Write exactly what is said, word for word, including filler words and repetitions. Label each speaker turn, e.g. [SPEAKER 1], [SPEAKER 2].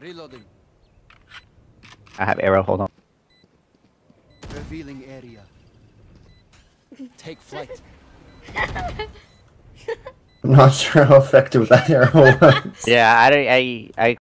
[SPEAKER 1] Reloading.
[SPEAKER 2] I have arrow. Hold on.
[SPEAKER 1] Revealing area. Take flight.
[SPEAKER 3] I'm not sure how effective that arrow was.
[SPEAKER 2] Yeah, I I I